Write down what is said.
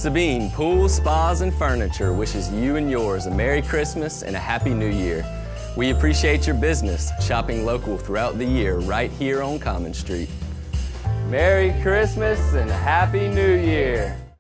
Sabine Pools, Spas, and Furniture wishes you and yours a Merry Christmas and a Happy New Year. We appreciate your business, shopping local throughout the year right here on Common Street. Merry Christmas and Happy New Year.